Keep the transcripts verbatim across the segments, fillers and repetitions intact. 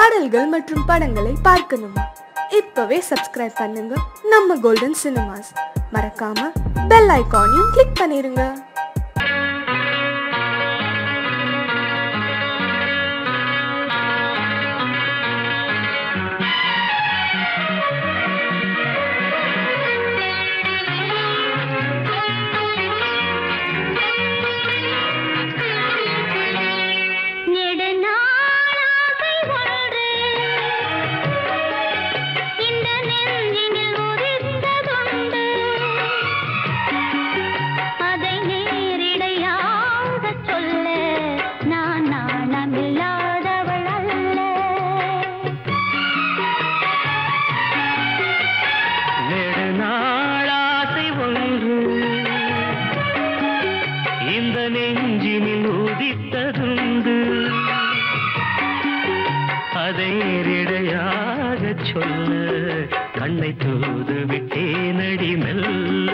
பாடல்கள் மற்றும் படங்களை பார்க்கணுமா? இப்பவே சப்ஸ்கிரைப் பண்ணுங்க நம்ம கோல்டன் சினிமாஸ். மறக்காம பெல் ஐகானையும் கிளிக் பண்ணிருங்க. கண்ணை தூது விட்டே நடி மெல்ல.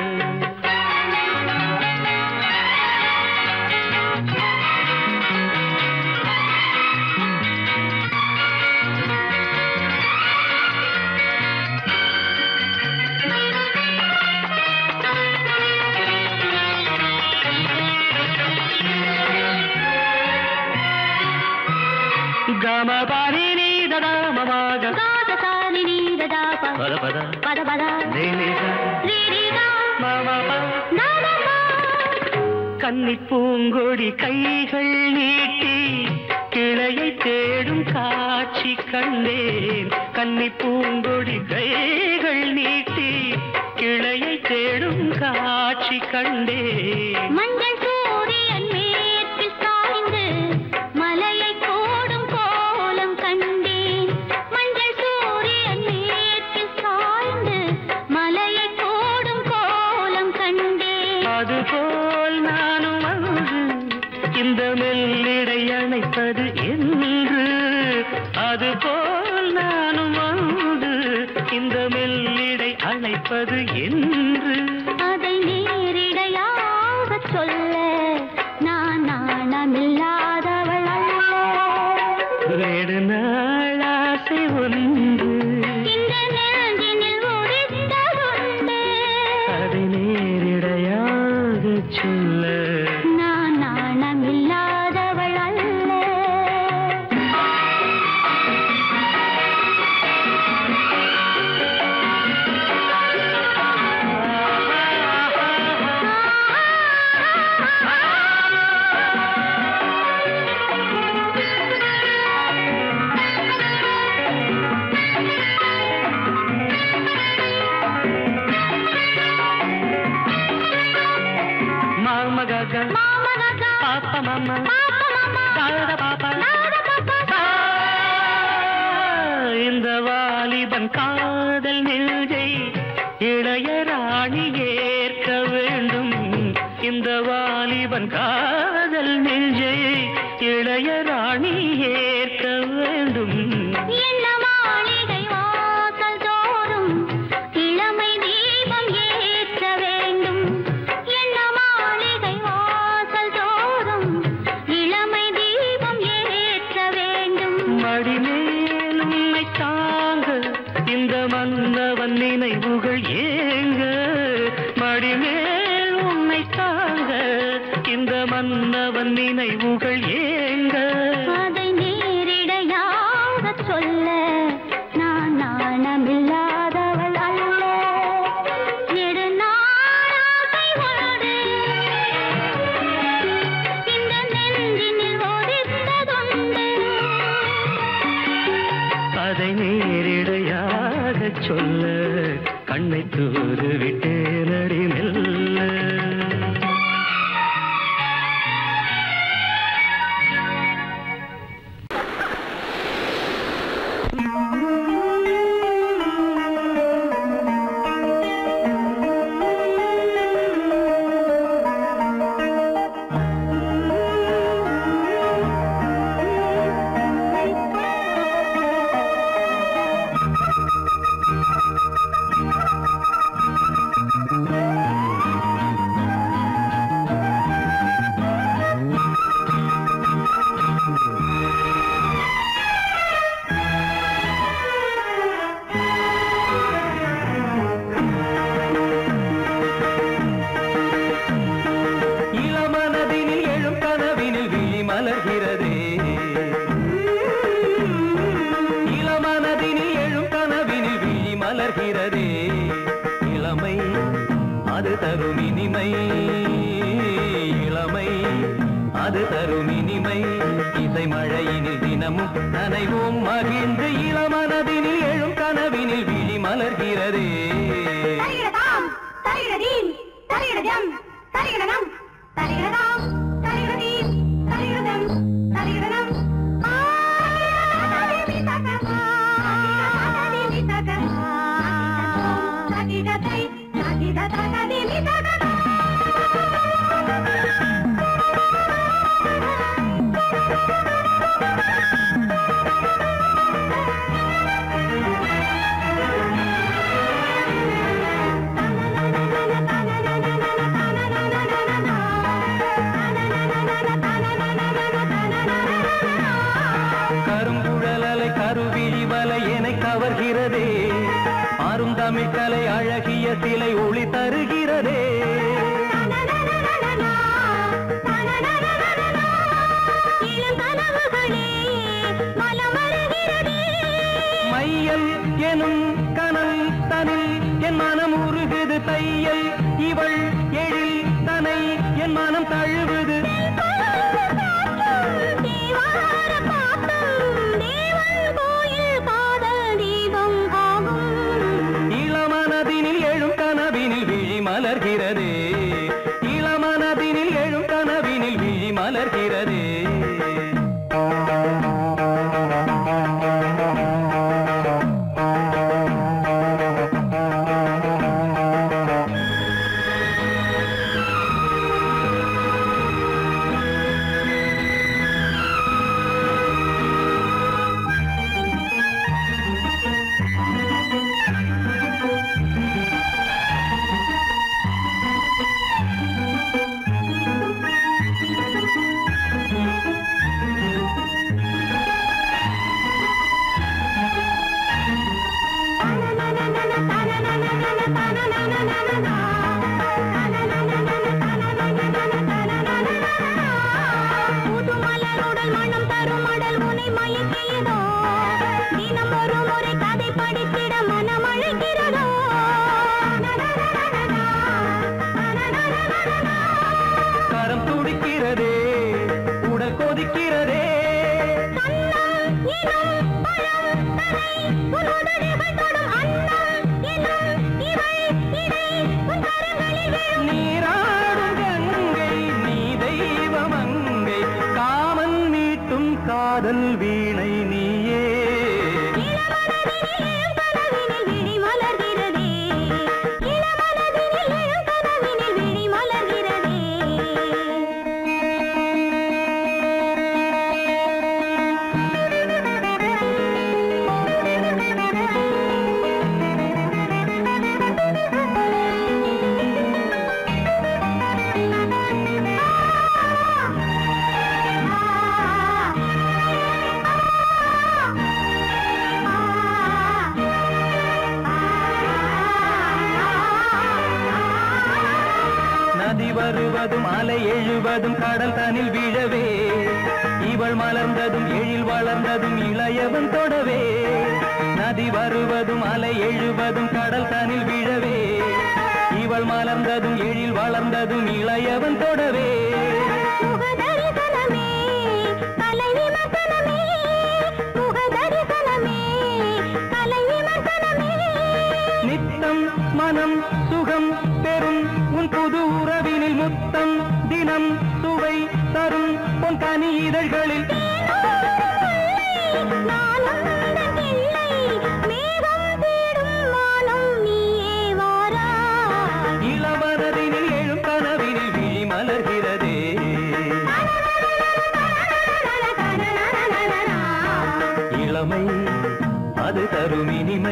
கமபாரி நீ ததா மமாக பத பத பத பத கன்னி பூங்கொடி கைகள் நீட்டி கிளையை தேடும் காட்சி கண்டேன். கன்னி பூங்கொடி கைகள் நீட்டி கிளையை தேடும் காட்சி கண்டேன். மஞ்சள் சூரியன் மேற்கில் சாய்ந்து மலையை கோடும் கோலம் கண்டேன். மஞ்சள் சூரியன் மேற்கில் சாய்ந்து மலையை கோடும் கோலம் கண்டேன். அதுபோல் நானும் வந்து இந்த மெல்லிடை அணைப்பது என்று. அதுபோல் நானும் வந்து இந்த மெல்லிடை அணைப்பது என்று. அதை நேரிடையாக சொல்ல நான் நாணமில்லாதவள் அல்ல. வேறு நாள் ஆசை ஒன்று இந்த நெஞ்சினில் உரித்ததுண்டு. அதை நேரிடையாக சொல்ல நான் நாணமில்லாதவள் அல்ல. Papa mama, papa mama, dada papa, dada papa. இந்த வாலிபன் காதல் நெஞ்சை இளையராணி ஏற்க வேண்டும். இந்த வாலிபன் காதல் நெஞ்சை இளையராணி ஏற்க வேண்டும். என்ன மாளிகை வாசல் தோறும் இளமை தீபம் ஏற்ற வேண்டும். என்ன மாளிகை வாசல் தோறும் இளமை தீபம் ஏற்ற வேண்டும். மடிமேல் உன்னை தாங்க இந்த மன்னவன் நினைவுகள் ஏங்க. மடிமேல் உன்னை தாங்க இந்த மன்னவன் நினைவுகள் ஏங்க. அதை நேரிடையாக சொல்ல நான் நாணமில்லாதவள் அல்ல. எடு நாளாகை ஒன்று இந்த நெஞ்சினில் ஒதித்ததுண்டு. அதை நேரிடையாக சொல்ல கண்ணை தூது விட்டே நடி மெல்ல. தரும் இனிமை இளமை அது தரும் இனிமை இசை மழையினில் தினமும் நனைவோம் மகிழ்ந்து இளமனதினில் எழும் கனவினில் விழி மலர்கிறதே கவர்கிறதே ஆறும் தமிழ் கலை அழகிய சிலை ஒளி தருகிறதே மையல் எனும் கனல் தனில் என் மனம் உருகுது தையல் இவள் எழில் தனை என் மனம் தழுவுது இளமனதினில் எழும் கனவினில் விழி மலர்கிறதே இளமனதினில் எழும் கனவினில் விழி மலர்கிறதே கரம் துடிக்கிறதே உடல் கொதிக்கிறதே நீராடும் கங்கை நீ தெய்வமங்கை காமன் மீட்டும் காதல் வீணை நீயே வருவதும் அலை எழுவதும் கடல் தனில் விழவே இவள் மலர்ந்ததும் எழில் வளர்ந்ததும் இளையவன் தொடவே நதி வருவதும் அலை எழுவதும் கடல் தனில் விழவே இவள் மலர்ந்ததும் எழில் வளர்ந்ததும் இளையவன் தொடவே நித்தம் மனம் சுகம் பெறும் உன் புது உறவினில் முத்தம் தினம் சுவை தரும் உன் கனி இதழ்களில் இளவரதினில் எழும் கனவினில் விழி மலர்கிறதே இளமை அது தரும் இனிமை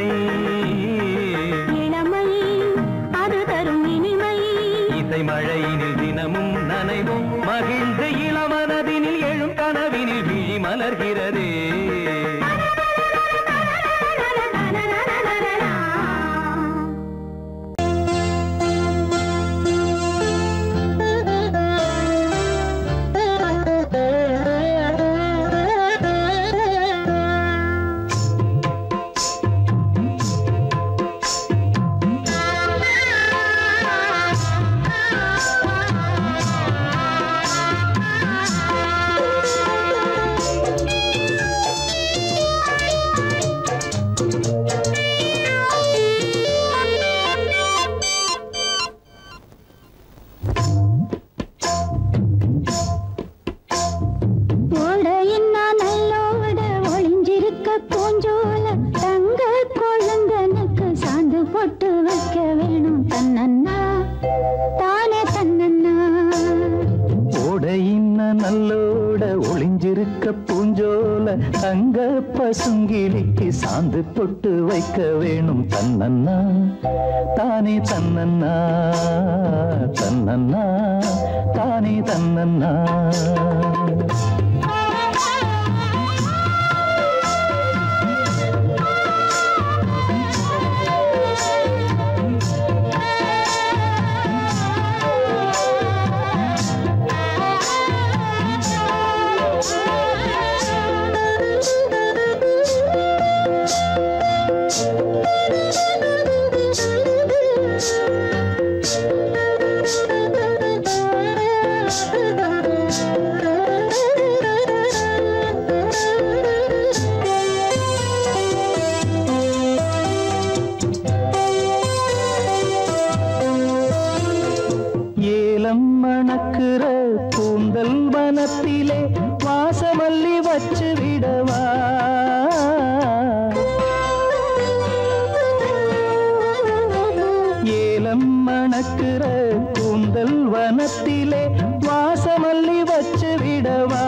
இசை மழையினில் தினமும் நனைவும் மகிழ்ந்து இளமனதினில் எழும் கனவினில் விழி மலர்கிறதே பூஞ்சோல தங்க குழந்தனுக்கு சாந்து போட்டு வைக்க வேணும் தன்னன்னா தானே தன்னன்னா. ஓடையின்ன நல்லோட ஒளிஞ்சிருக்க பூஞ்சோல தங்க பசுங்கிளிக்கு சாந்து போட்டு வைக்க வேணும் தன்னன்னா தானே தன்னன்னா தன்னன்னா தானே தன்னன்னா. மணக்குற கூந்தல் வனத்திலே வாசமல்லி வச்சு விடவா. ஏலம் மணக்குற கூந்தல் வனத்திலே வாசமல்லி வச்சு விடவா.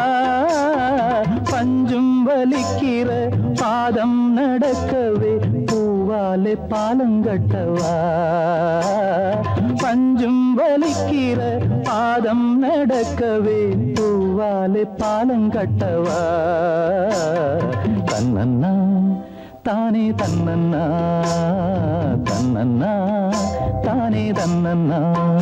பஞ்சும் வலிக்கிற பாதம் நடக்கவே பூவாலே பாலங்கட்டவா. பஞ்சும் வலிக்கிற பாதம் நடக்கவே பூவாலே பாலங்கட்டவா. தன்னன்னா தானே தன்னன்னா தன்னன்னா தானே தன்னன்னா.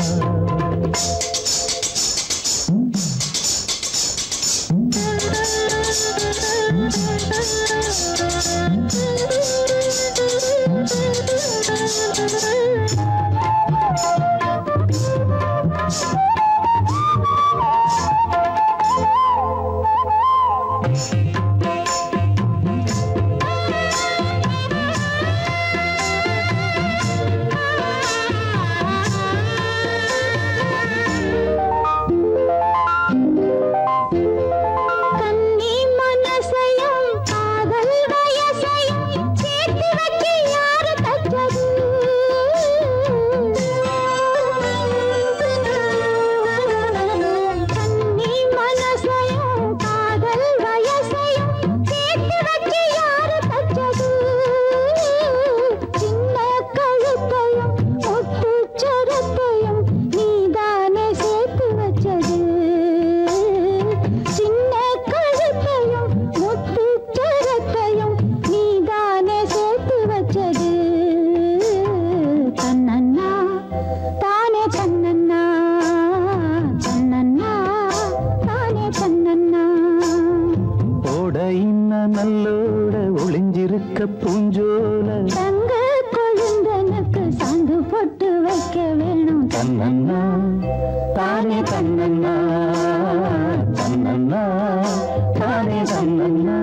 நல்லோட ஒளிஞ்சிருக்க பூஞ்சோல தங்க கொழுந்தனுக்கு சாந்து போட்டு வைக்க வேணும் தன்னன்னா தானே தன்னன்னா தன்னன்னா தானே தன்னன்னா.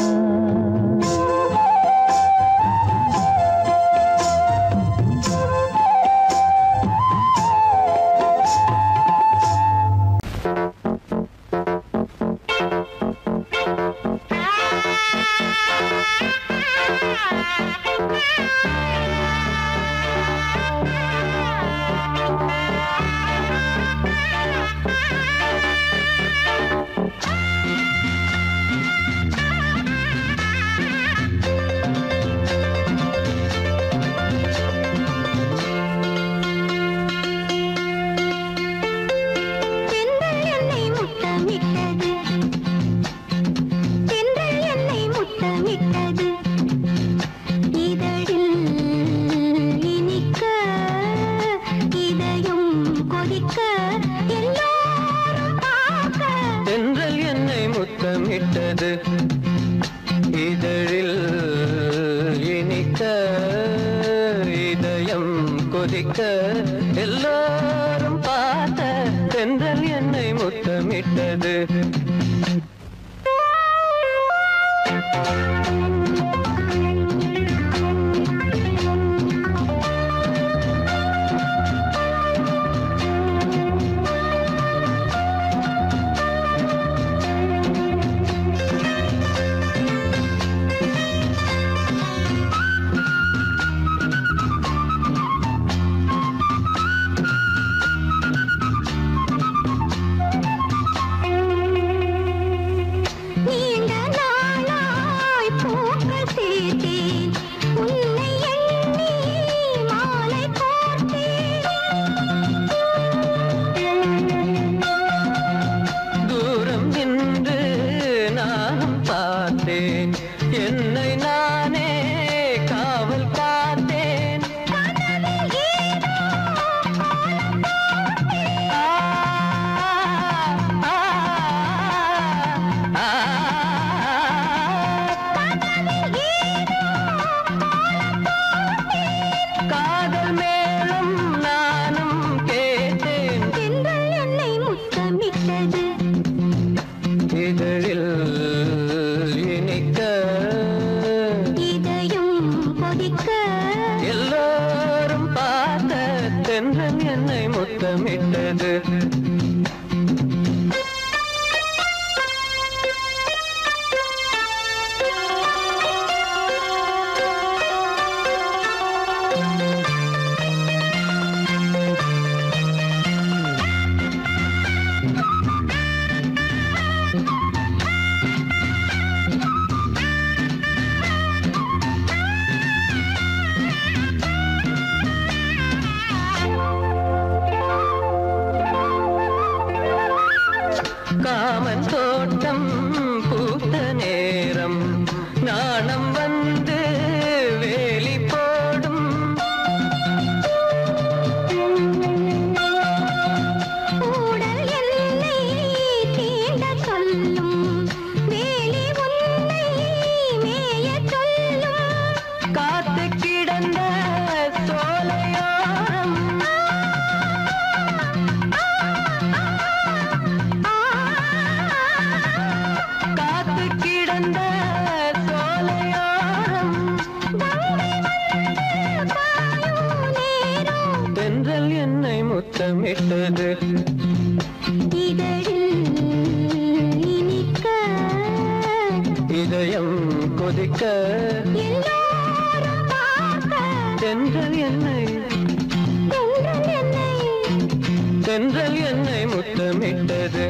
இதழில் இனிக்க இதயம் கொதிக்க எல்லாரும் பார்த்த தென்றல் என்னை முத்தமிட்டது. சேர்த்தேன் உன்னை எண்ணி மாலை கோர்த்தேன் தூரம் நின்று நானும் பார்த்தேன் என்னை நானே காவல் காத்தேன் காதல் மேலும் நானும் கேட்டேன் தென்றல் என்னை முத்தமிட்டது இதழில் இனிக்க இதயம் கொதிக்க எல்லோரும் பார்த்த தென்றல் என்னை முத்தமிட்டது காமன் தோட்டம் பூத்த நேரம் நாணம் வந்து வேலி போடும் ஊடல் என்னை தீண்ட சொல்லும் வேலி உன்னை மேய சொல்லும் காத்து கிடந்த சோலையோரம் காத்து கிடந்த சோலையோரம் தென்றல் என்னை முத்தமிட்டது இதழில் இனிக்க இதயம் கொதிக்க எல்லோரும் பார்க்க தென்றல் என்னை தென்றல் என்னை தென்றல் என்னை முத்தமிட்டது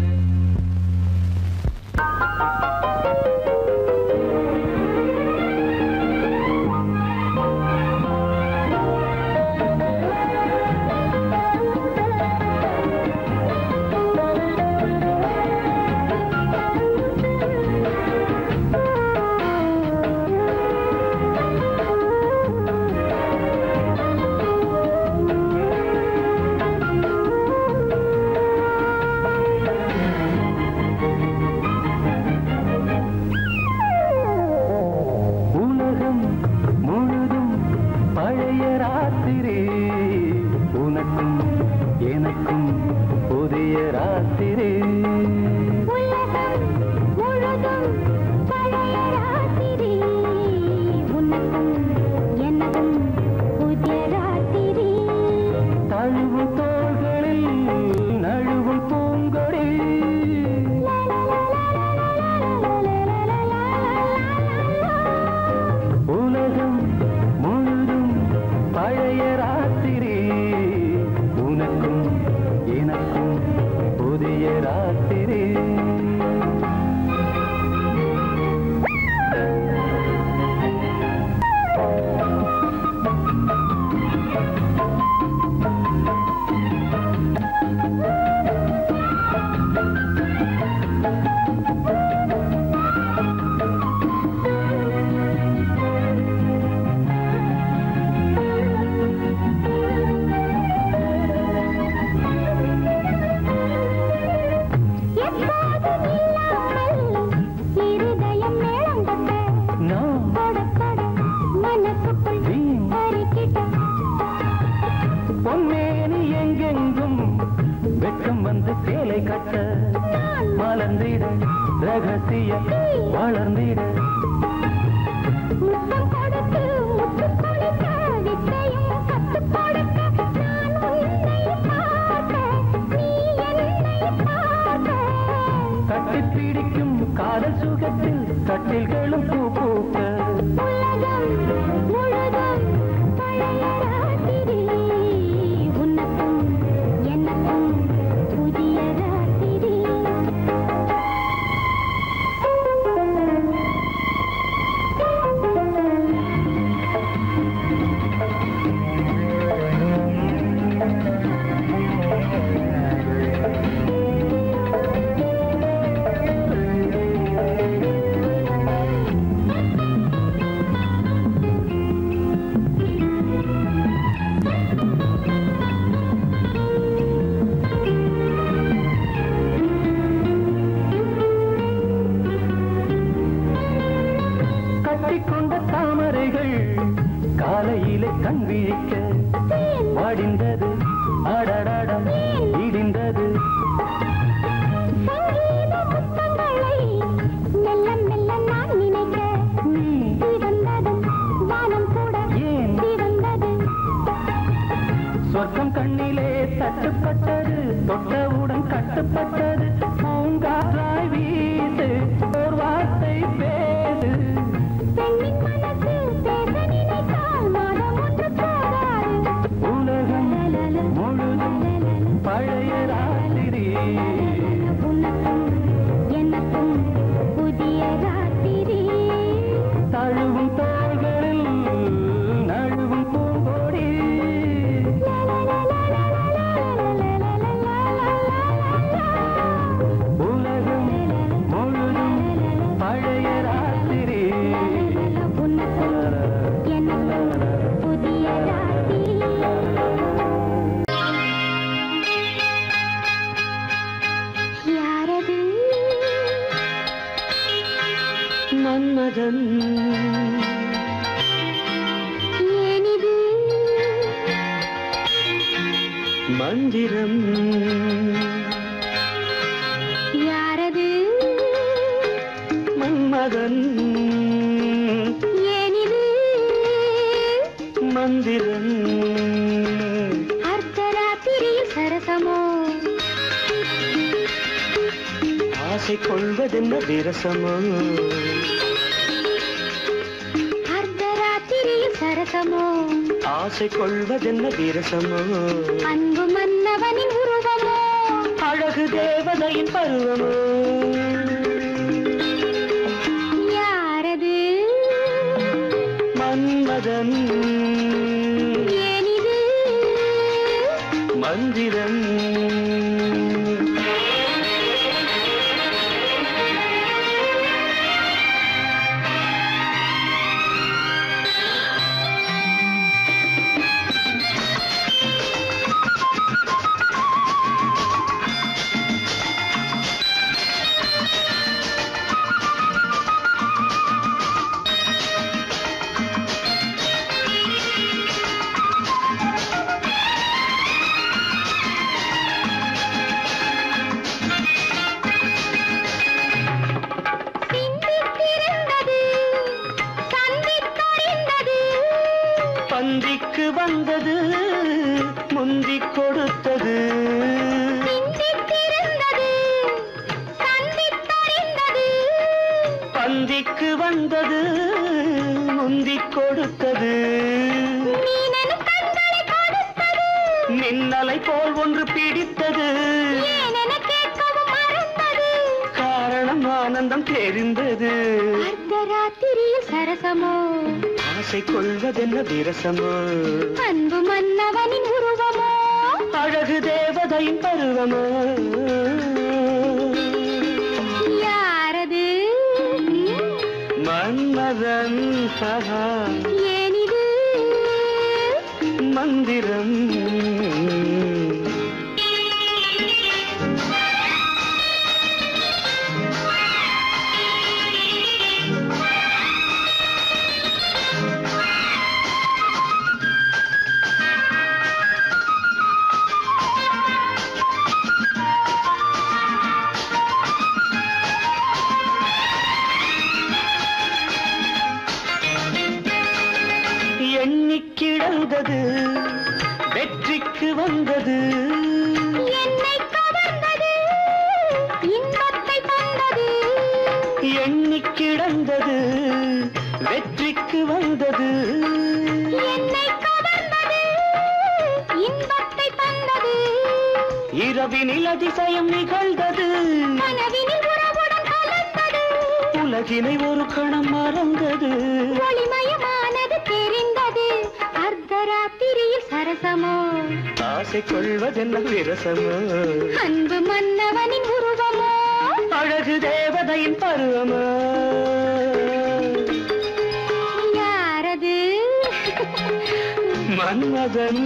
உலகம் முழுதும் பழைய ராத்திரி உனக்கும் எனக்கும் புதிய ராத்திரி உலகம் முழுதும் பழைய ராத்திரி உனக்கும் எனக்கும் புதிய ராத்திரி தழுவும் தோள்களில் நழுவும் பூங்கொடி உலகம் முழுதும் பழைய ராத்திரி உனக்கும் எனக்கும் புதிய ராத்திரி பொன்மேனி எங்கெங்கும் வெட்கம் வந்து சேலை கட்ட மலர்ந்திட ரகசிய வளர்ந்திட கட்டிப்பிடிக்கும் காதல் சுகத்தில் கட்டில்களும் பூ பூக்க கட்டிக்கொண்ட தாமரைகள் காலையிலே கண் விழிக்க வாடிந்தது ஆடாடாடம் இடிந்தது சொர்க்கம் கண்ணிலே தட்டுப்பட்டது தொட்டவுடன் கட்டுப்பட்டது பூங்காற்றாய் வீசு ஒரு வார்த்தை பேசு உலகம் முழுதும் பழைய ராத்திரி எனக்கும் புதிய ராத்திரி தழுவும் தோள்களில் நழுவும் பூங்கோடி உலகம் முழுதும் பழைய ராத்திரி புதிய ராத்திரி யாரது மன்மதன் ஏனிது மந்திரம் யாரது மன்மதன் ஏனிது மந்திரம் அர்த்தராத்திரியில் சரசமோ ஆசை கொள்வதென்ன விரசமோ அர்த்தராத்திரியில் சரசமோ ஆசை கொள்வதென்ன விரசமோ அன்பு மன்னவனின் உருவமோ அழகு தேவதையின் பருவமோ யாரது மன்மதன் ஏனிது மந்திரம் சிந்தித்திருந்தது சந்தித்தறிந்தது பந்திக்கு வந்தது முந்திக் கொடுத்தது சிந்தித்திருந்தது சந்தித்தறிந்தது பந்திக்கு வந்தது முந்திக் கொடுத்தது மீனனும் கண்களை கொடுத்தது மின்னலை போல் ஒன்று பிடித்தது ஏனென கேட்கவும் மறந்தது காரணம் ஆனந்தம் தெரிந்தது அர்த்தராத்திரியில் சரசமோ ஆசை கொள்வதென்ன விரசமோ அன்பு மன்னவனின் உருவமோ அழகு தேவதையின் பருவமோ யாரது மன்மதன் சகா ஏனிது மந்திரம் எண்ணிக் கிடந்தது வெற்றிக்கு வந்தது என்னை கவர்ந்தது இன்பத்தை தந்தது எண்ணிக் கிடந்தது வெற்றிக்கு வந்தது என்னை கவர்ந்தது இன்பத்தை தந்தது இரவினில் அதிசயம் நிகழ்ந்தது கனவினில் உறவுடன் கலந்தது உலகினை ஒரு கணம் மறந்தது ஒளிமயமானது தெரிந்தது அர்த்தராத்திரியில் சரசமோ ஆசை கொள்வதென்ன விரசமோ அன்பு மன்னவனின் உருவமோ அழகு தேவதையின் பருவமோ யாரது மன்மதன்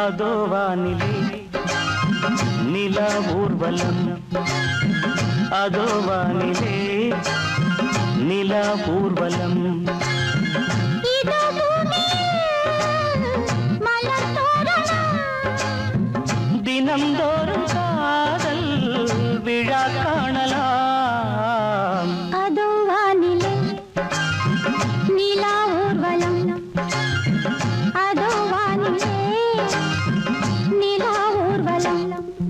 அதோ வானிலே நிலா ஊர்வலம், அதோ வானிலே நிலா ஊர்வலம். தினந்தோறும் காதல் விழா காணலாம். அதோ வானிலே நிலா ஊர்வலம், அதோ வானிலே நிலா ஊர்வலம்.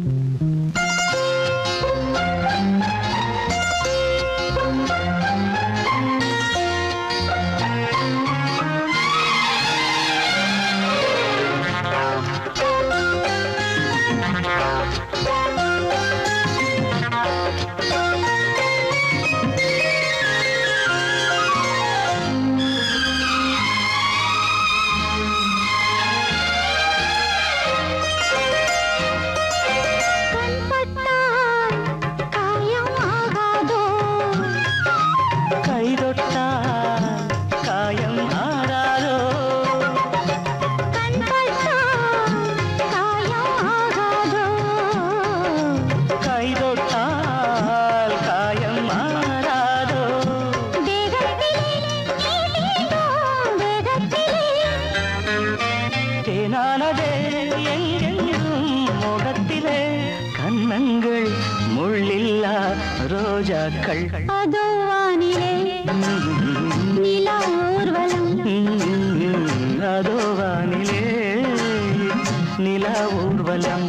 அதோ வானிலே நிலா ஊர்வலம், அதோ வானிலே நிலா ஊர்வலம்.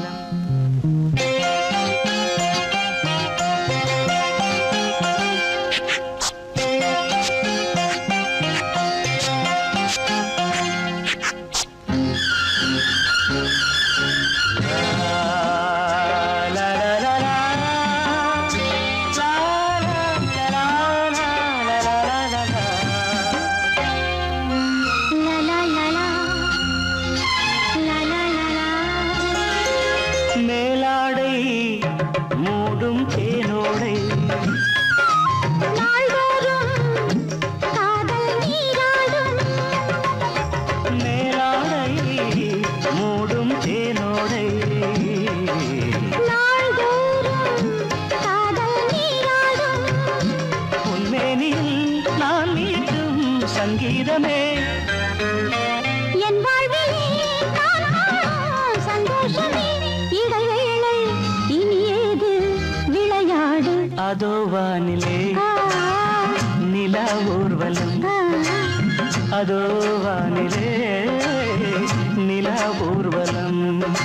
அதோ வானிலே நிலா ஊர்வலம், அதோ வானிலே நிலா ஊர்வலம்.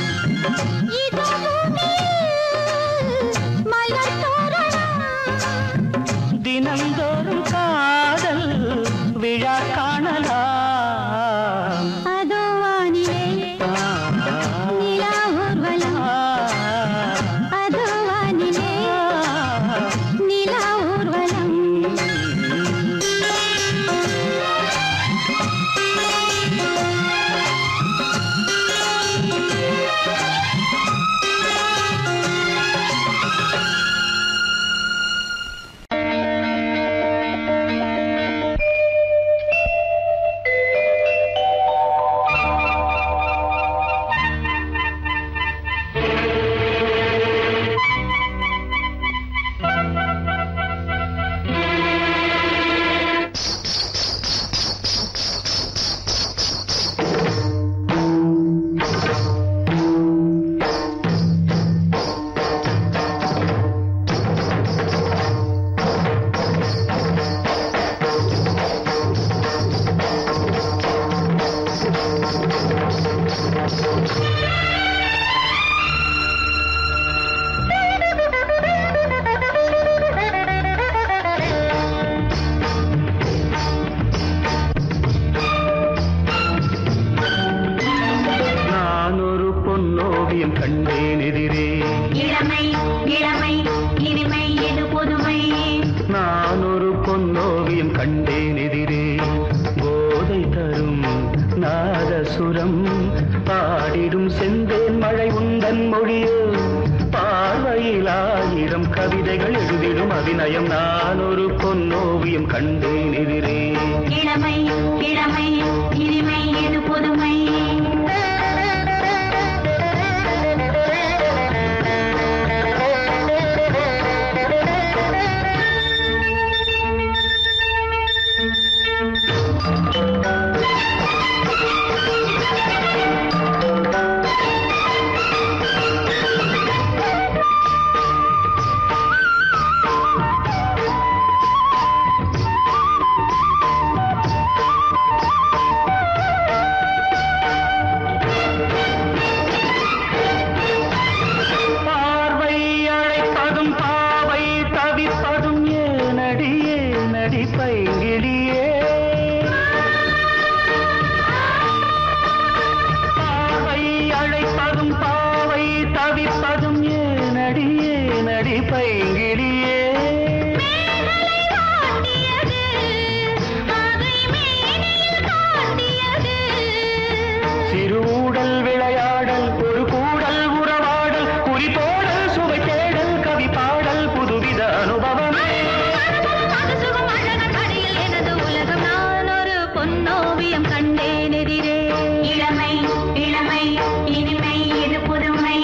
தினந்தோறும் காதல் விழா காணலாம். அதோ வானிலே நிலா ஊர்வலம், அதோ வானிலே நிலா ஊர்வலம். அபிநயம் நான் ஒரு பொன்னோவியம் கண்டேன் எதிரே. இளமை இளமை இனிமை எது புதுமை. கிளியே சிறுடல் விளையாடல் ஒரு கூடல் உறவாடல் குறிப்போடல் சுவை தேடல் கவி பாடல் புதுவித அனுபவமே எனது உலகம் நான் ஒரு பொன்னோவியம் கண்டேன் எதிரே இளமை இளமை இனிமை இது புதுமை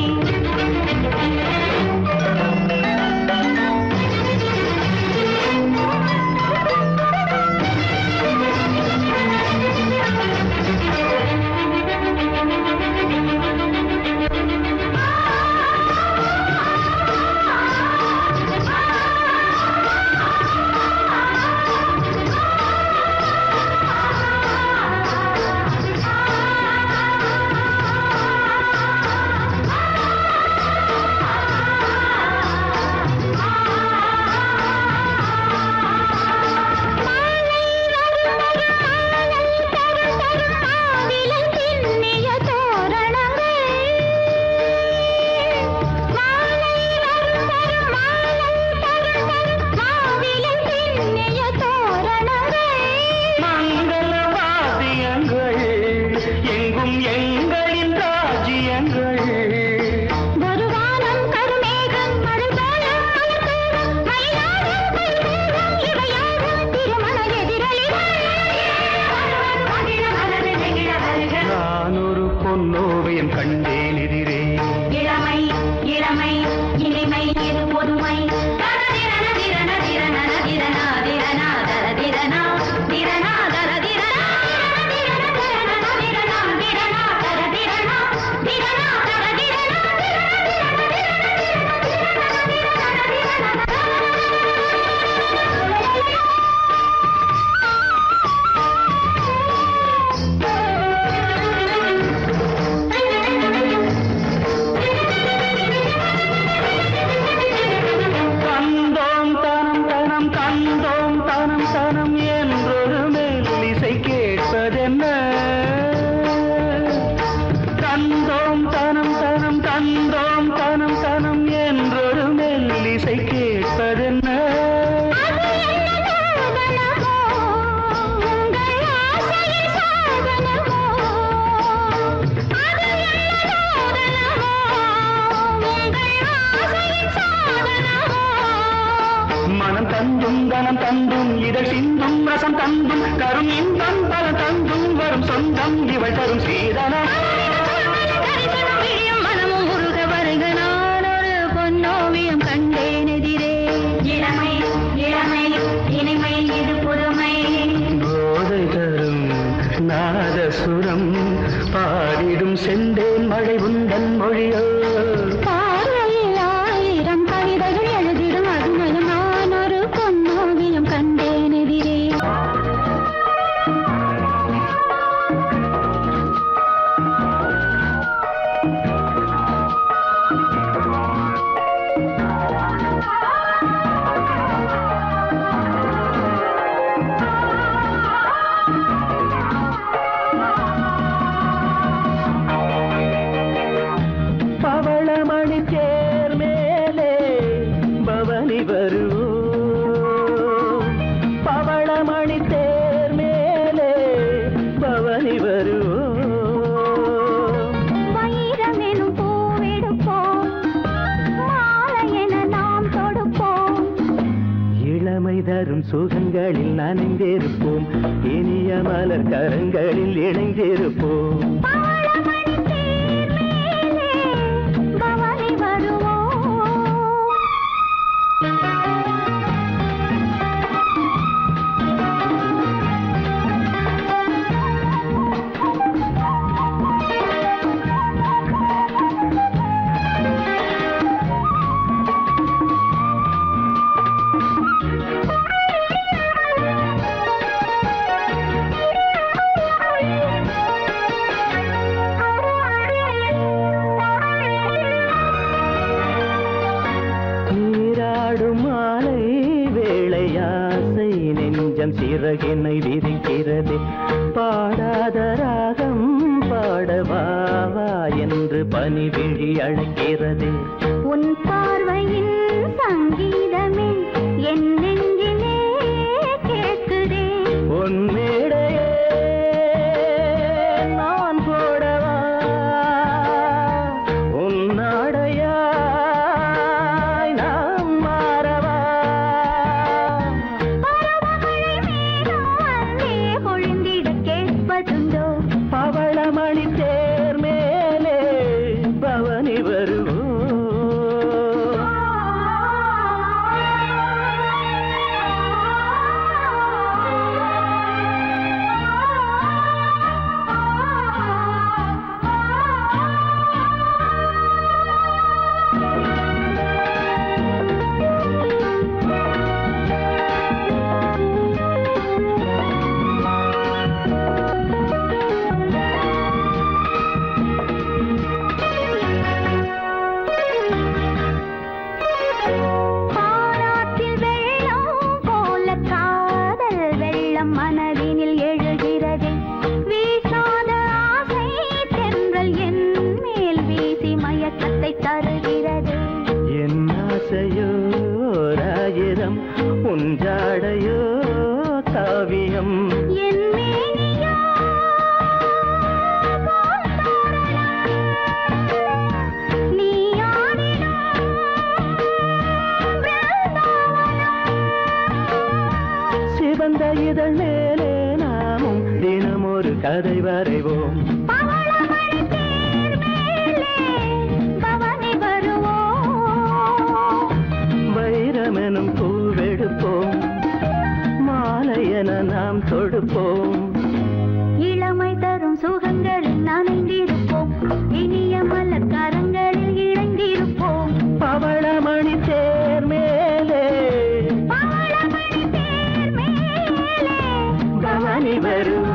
சுகங்களில் நனைந்திருப்போம் இனிய மலர் கரங்களில் இணைந்திருப்போம் சிறகினை விரிக்கிறது பாடாத ராகம் பாடவாவா என்று பனிவிழி அழைக்கிறது உன் பார்வையின் சங்கீதம் சந்தனம் உஞ்சாடையோ காவியம் சிவந்த இதழ் மேலே நாமும் தினம் ஒரு கதை வரைவோம் வைரமெனும் பூவெடுப்போம் மாலையென நாம் தொடுப்போம் இளமை தரும் சுகங்களில் நனைந்திருப்போம் இனிய மலர் கரங்களில் இணைந்திருப்போம் பவளமணி தேர் மேலே பவளமணி தேர் மேலே பவனி வரும்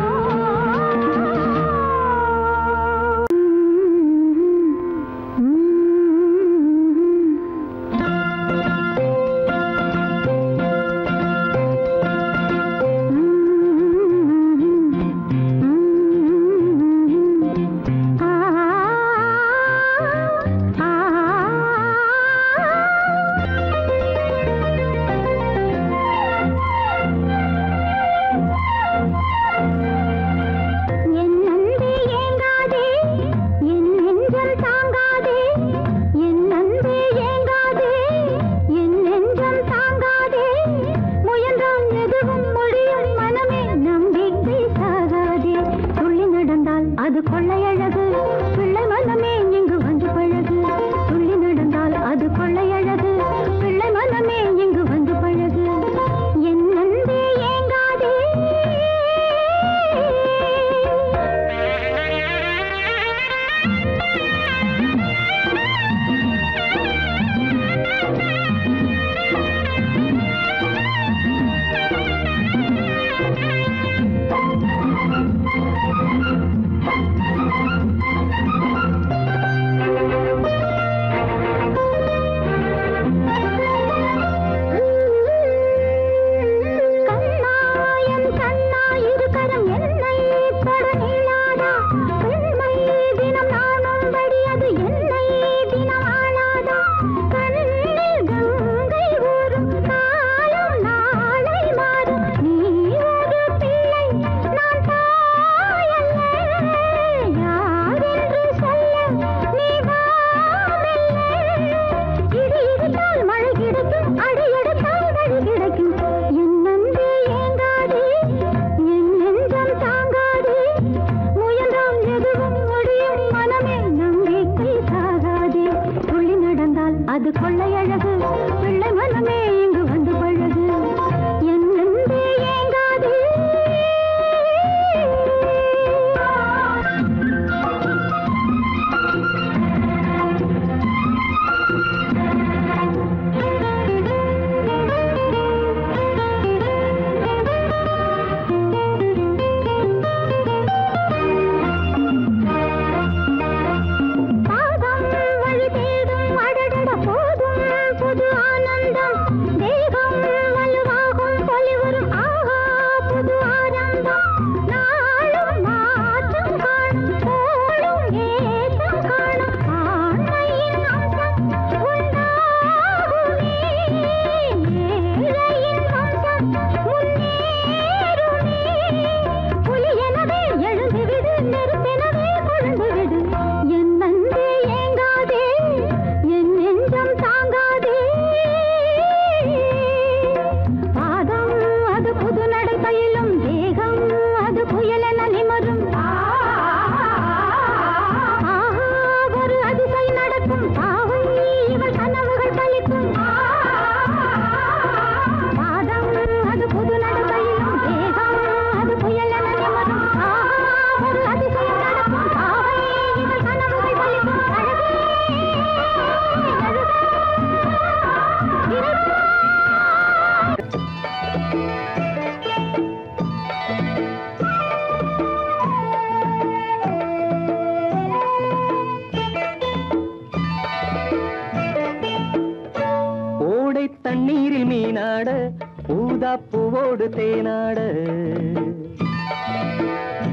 தண்ணீரில் மீனாட ஊதா பூவோடு தேனாட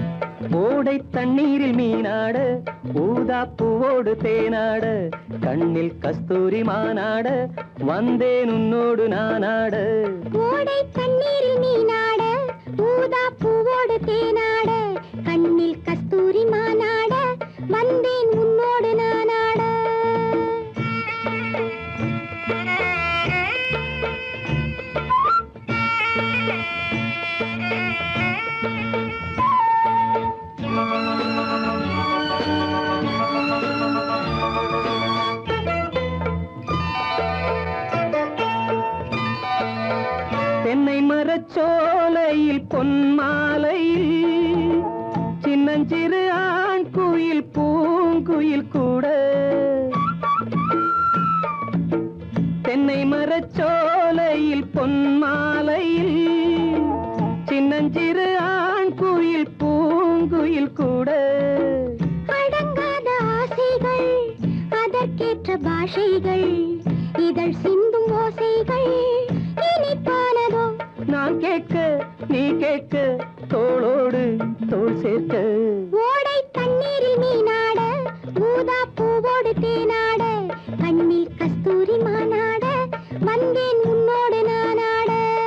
ஓடை தண்ணீரில் மீனாட ஊதா பூவோடு தேனாட கண்ணில் கஸ்தூரி மானாட வந்தேன் உன்னோடு நானாட. ஓடை தண்ணீரில் மீனாட ஊதா பூவோடு தேனாட கண்ணில் கஸ்தூரி மானாட வந்தேன் உன்னோடு நானாட. தென்னை மரச்சோலையில் பொன்மாலையில் சின்னஞ்சிறு ஆண் குயில் பூங்குயில் கூட. தென்னை மரச்சோலையில் பொன்மாலையில் சின்னஞ்சிறு ஆண் குயில் பூங்குயில் கூட. அடங்காத ஆசைகள் அதற்கேற்ற பாஷைகள் இதழ் சிந்தும் ஓசைகள் இனிப்பானதோ. நான் கேட்க நீ கேட்க தோளோடு தோள் சேர்க்க. ஓடை தண்ணீரில் மீனாட ஊதா பூவோடு தேனாட கண்ணில் கஸ்தூரி மானாட வந்தேன் உன்னோடு நானாட.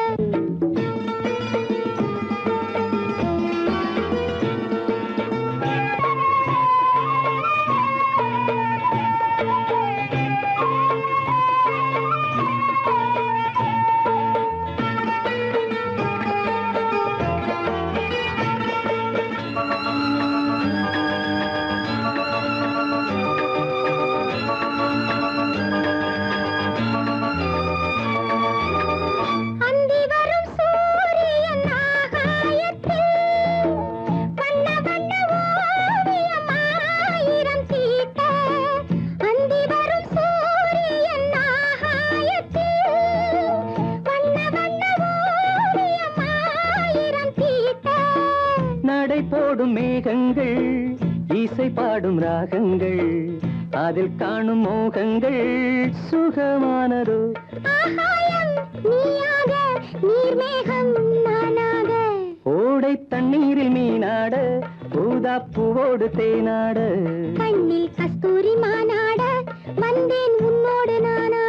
போடும் மேகங்கள் இசை பாடும் ராகங்கள் அதில் காணும் மோகங்கள் சுகமானதோ. ஓடை தண்ணீரில் மீனாட ஊதா பூவோடு தேனாட கண்ணில் கஸ்தூரி மானாட வந்தேன் உன்னோடு நானாட.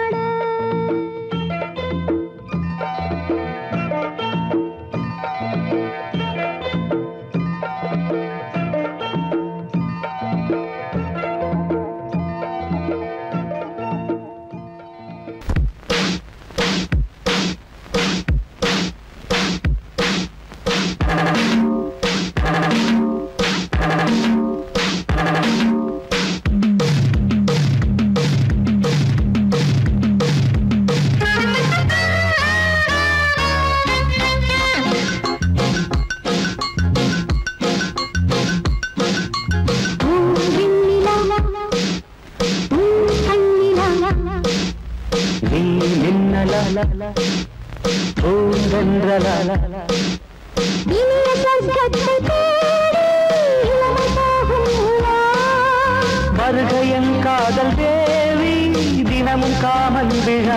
வருகையன் காதல் தேவி தினமும் காமன் விழா.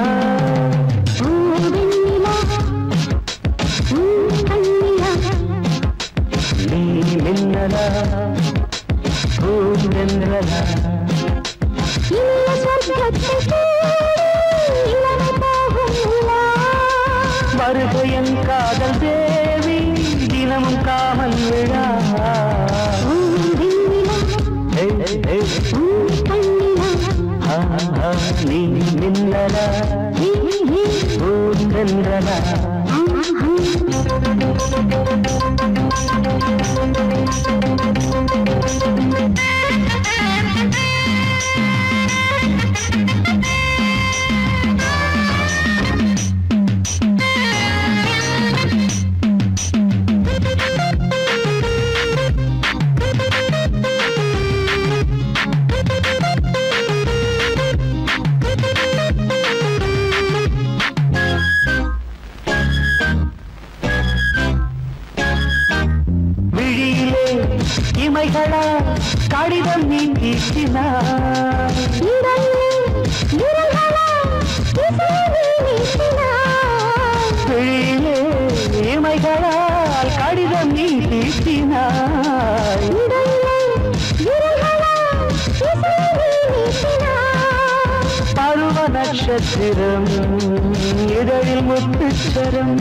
நீ மின்னலா பூந்தென்றலா வருகையன் காதல் தேவி தினமும் காமன் விழா. நீ மின்னலா பூந்தென்றலா கடிதம் நீ தீட்டினார் இமைகளால் கையால் கடிதம் நீ தீட்டினாய். பருவ நட்சத்திரம் இதழில் முத்துச்சரம்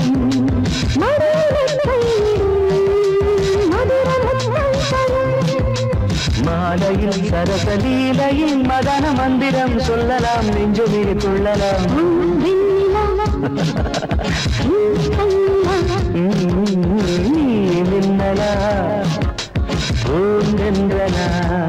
மாலையில் சரசலீலையில் மதன மந்திரம் சொல்லலாம் நெஞ்சுமில் கொள்ளலாம். நீ மின்னலா பூந்தென்றலா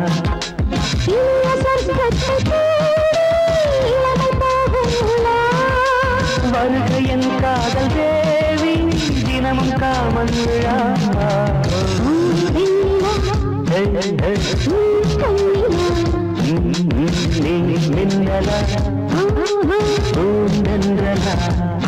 வருகை என் காதல் தேவி தினமும் காமன் விழா. நீ மின்னலா பூந்தென்றலா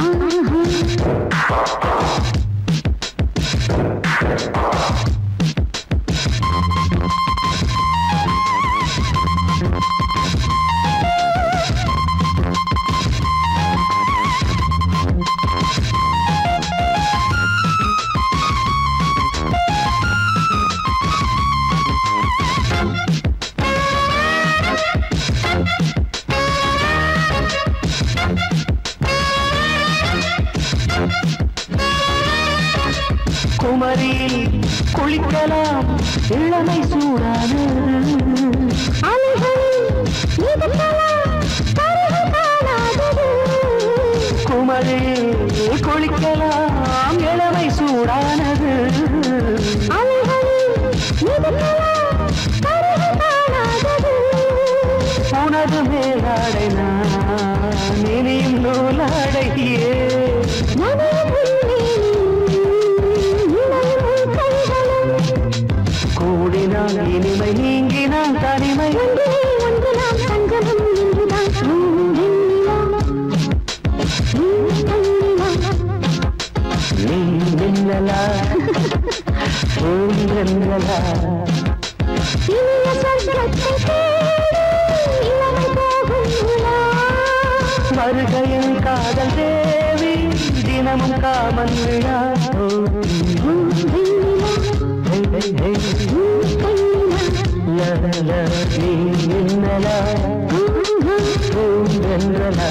குமரியில் குளிக்கலாம் இளமை சூடாது. குமரியில் குளிக்கலாம் இளமை சூடானது. உனது மேலாடை நான் இனியும் நூலாடையே. கூடினால் இனிமை நீங்கினால் தனிமை நீ மின்னலா பூந்தென்றலா வருகையின் காதல் தேவி தினமும் காமன் விழா. நீ மின்னலா பூந்தென்றலா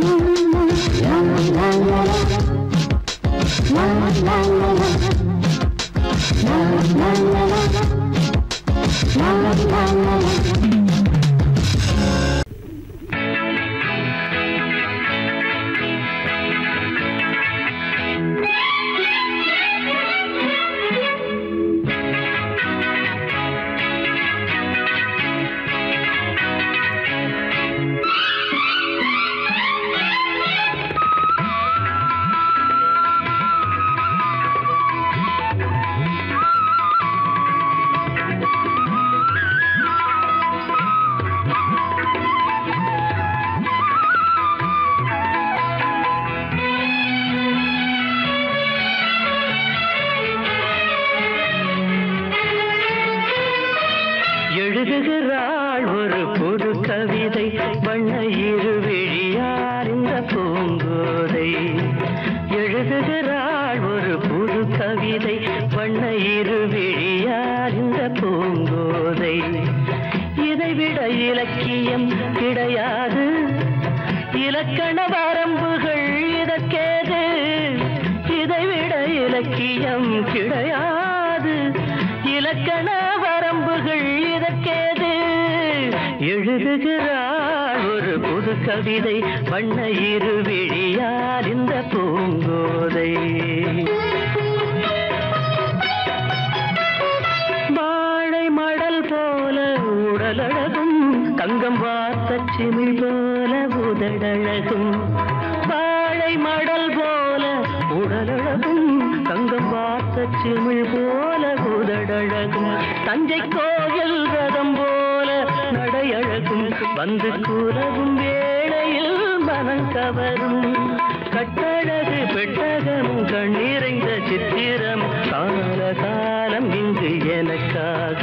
எழுதுகிறாள் ஒரு புது கவிதை வண்ண இருவிழியார் இந்த பூங்கோதை. எழுதுகிறாள் ஒரு புது கவிதை வண்ண இருவிழியார் இந்த பூங்கோதை. இதைவிட இலக்கியம் கிடையாது, இலக்கண வரம்புகள் இதற்கேது. இதைவிட இலக்கியம் கிடையாது, இலக்கண வரம்புகள் இதற்கேது. எழுதுகிறாள் ஒரு புது கவிதை வண்ண இருவிழியார் இந்த பூங்கோதை. வாழை மடல் போல உடலழகும், தங்கம் வார்த்த சிமிழ் போல உதடழகும். வாழை மடல் போல உடலழகும், தங்கம் வார்த்த சிமிழ் போல உதடழகும். தஞ்சை கோயில் ரதம் போல நடையழகும், வந்து கூறவும் வேளையில் மனம் கவரும். கட்டழகு பெட்டகம் கண்ணீரைந்த சித்திரம் கால காலம் இங்கு எனக்காக.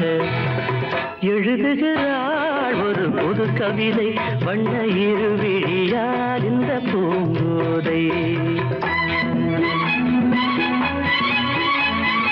எழுதுகிறாள் ஒரு புது கவிதை வண்ண இருவிழியார் இந்த பூங்கோதை.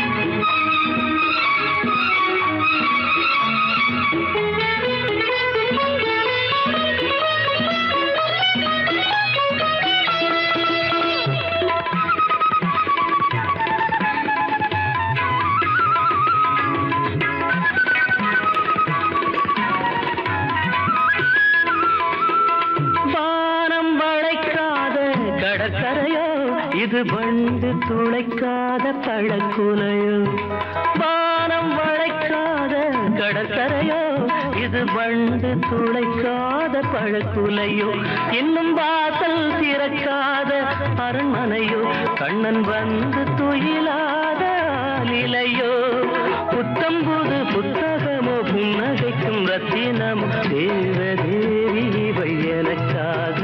இது வண்டு துளைக்காத பழக்குலையோ வானம் வளைக்காத கடற்கரையோ இது வண்டு துளைக்காத பழக்குலையோ இன்னும் வாசல் திறக்காத அரண்மனையோ கண்ணன் வந்து துயிலாத நிலையோ புத்தம்புது புத்தகமோ புன்னகைக்கும் ரத்தினமோ தேவதேவி எனக்காக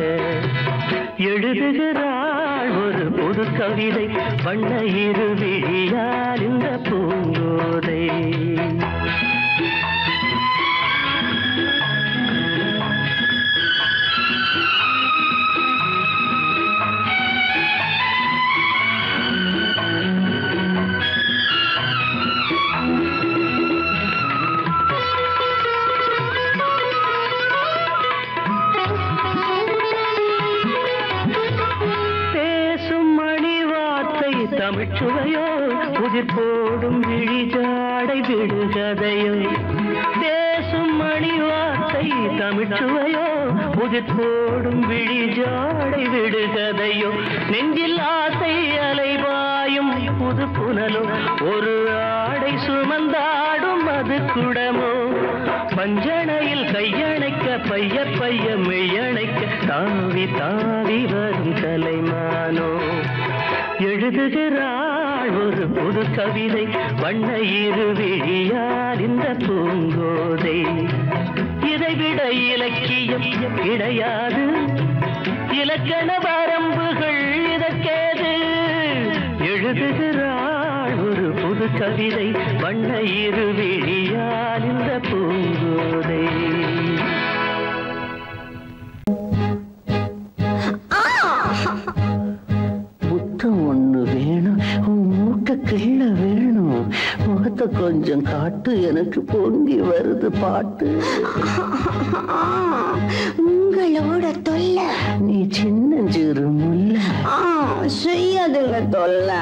எழுதுகிறாள் ஒரு புது கவிதை வண்ண இருவிழியால் இந்த பூங்கோதை தமிழ்ச்சுவையோ உதிர் போடும் விழிஜாடை விடுகதையோ பேசும் மணி வார்த்தை தமிழ்ச்சுவையோ உதிர் போடும் விழிஜாடை விடுகதையோ நெஞ்சில் ஆசை அலைவாயும் புது புனலோ ஒரு ஆடை சுமந்தாடும் அது குடமோ பஞ்சணையில் கையணைக்க பைய பைய மெய்யணைக்க தாவி தாவி வரும் கலைமானோ எழுதுகிறாள் ஒரு புது கவிதை வண்ண இருவிழியால் இந்த பூங்கோதை இதைவிட இலக்கியம் கிடையாது இலக்கண வரம்புகள் இதற்கேது எழுதுகிறாள் ஒரு புது கவிதை வண்ண இருவிழியால் இந்த பூங்கோதை ஒண்ணு வேணும் உன் மூக்க கிள்ள வேணும் முகத்தை கொஞ்சம் காட்டு எனக்கு பொங்கி வருது பாட்டு உங்களோட தொல்லை நீ சின்ன சிறு முல்ல செய்யாதுங்க தொல்லை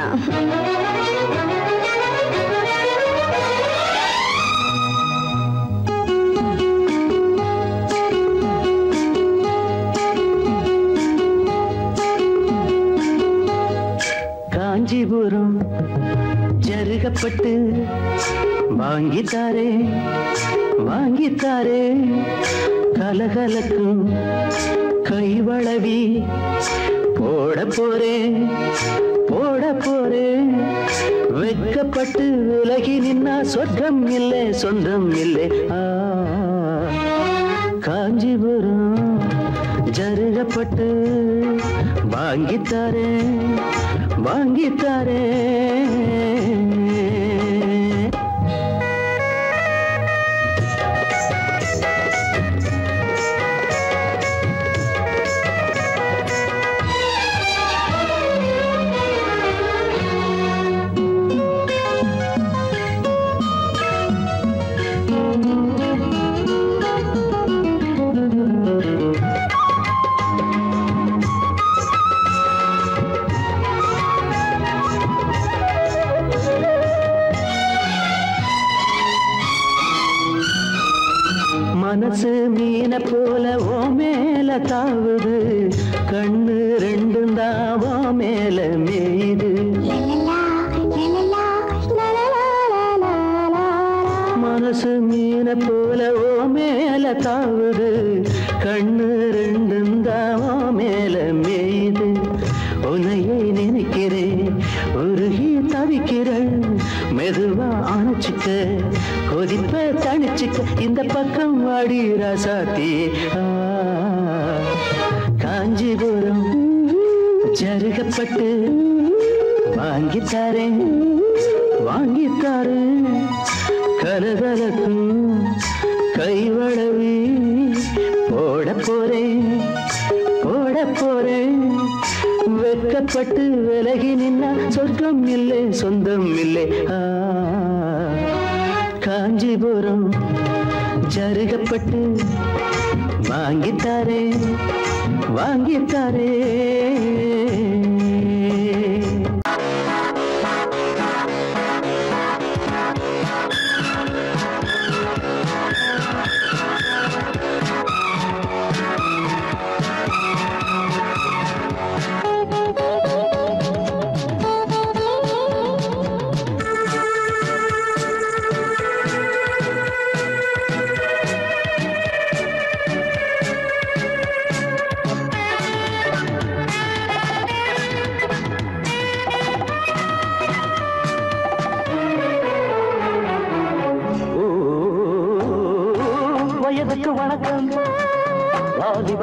காஞ்சிபுரம் ஜருகப்பட்டு வாங்கித்தாரே வாங்கித்தாரே கலகலக்கும் கைவளவி போட போறேன் போட போறேன் வெட்கப்பட்டு விலகி நின்னா சொர்க்கம் இல்லை சொந்தம் இல்லை ஆ காஞ்சிபுரம் ஜருகப்பட்டு வாங்கித்தாரே வாங்கித்தாரே மனசு மீன போல ஓ மேல தாவுது கண்ணு ரெண்டும் தாவோ மேல மேயுது மனசு மீன போல ஓ மேல தாவுது கண்ணு ரெண்டும் தாவோ மேல மேயுது உன்னையே நினைக்கிறேன் உருகி தவிக்கிறேன் மெதுவா அணைச்சிக்க கொதிப்ப தணிச்சுக்க இந்த பக்கம் வாடி ராசாத்தி காஞ்சிபுரம் ஜருகப்பட்டு வாங்கித்தாரேன் வாங்கித்தாரேன் கலகலக்கும் கைவளவி போட போறேன் போட போறேன் வெட்கப்பட்டு விலகி நின்னா சொர்க்கம் இல்லை சொந்தம் இல்லை ஆ காஞ்சிபுரம் ஜருகப்பட்டு வாங்கித்தாரே வாங்கித்தாரே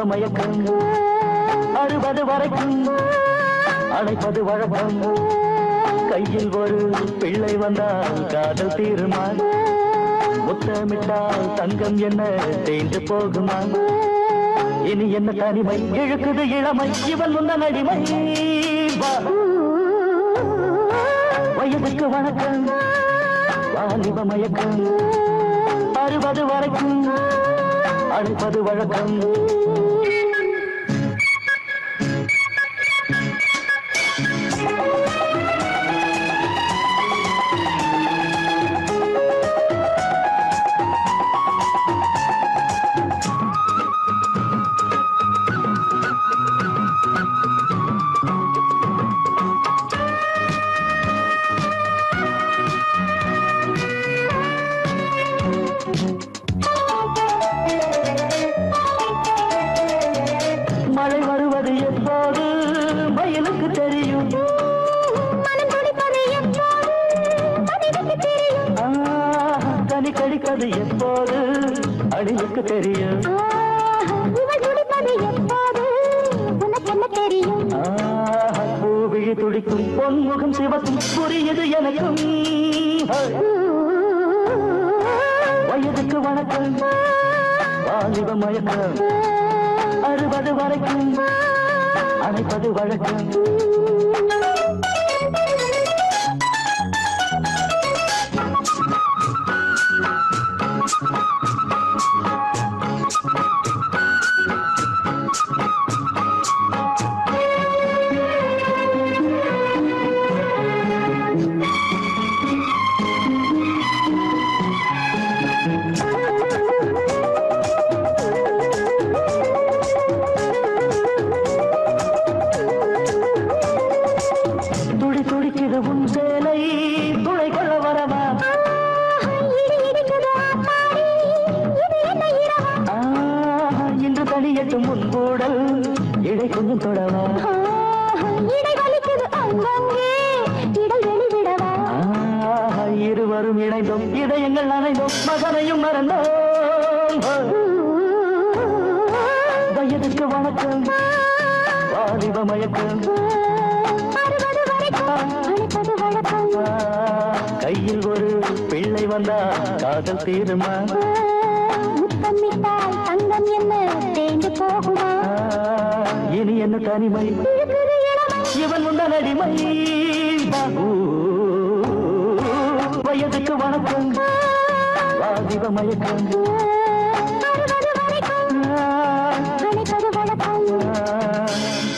மயக்கம் அறுபது வரைக்கும் அழைப்பது வழக்கம் கையில் ஒரு பிள்ளை வந்தால் காதல் தீருமா முத்தமிட்டால் தங்கம் என்ன தேய்ந்து போகுமா இனி என்ன தனிமை இழுக்குது இளமை இவன் முந்தன் அடிமை வயதுக்கு வணக்கம் வாலிப மயக்கம் அறுபது வரைக்கும் அழைப்பது வழக்கம் மழை வருவது எப்போது மயிலுக்கு தெரியும் தனி கடிப்பது எப்போது அடிலுக்கு தெரியும் பூவிழி துடிக்கும் பொன்முகம் சிவக்கும் புரியுது எனக்கும் வயதுக்கு வணக்கம் வாலிப மயக்கம் அறுபது வரைக்கும் அழைப்பது வழக்கம் முன்பூடல் இடை கொஞ்சம் தொடவா இருவரும் இணைந்தோம் இதயங்கள் அணைந்தோம் மகனையும் மறந்தோம் வயதுக்கு வணக்கம் வாலிப மயக்கம் கையில் ஒரு பிள்ளை வந்தா காதல் தீருமா தங்கம் என்ன தேய்ந்து போகுமா இனி என்ன தனிமை இவன் முந்தன் அடிமை வயதுக்கு வணக்கம் வாலிப மயக்கம் அழைப்பது வழக்கம்